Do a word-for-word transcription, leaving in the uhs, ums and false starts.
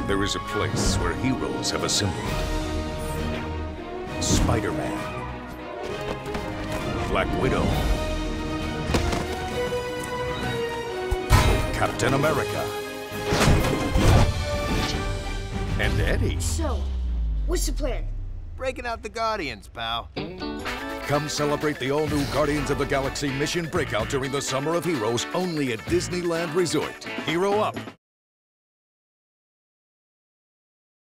There is a place where heroes have assembled. Spider-Man, Black Widow, Captain America, and Eddie. So, what's the plan? Breaking out the Guardians, pal. Come celebrate the all-new Guardians of the Galaxy Mission Breakout during the Summer of Heroes only at Disneyland Resort. Hero up!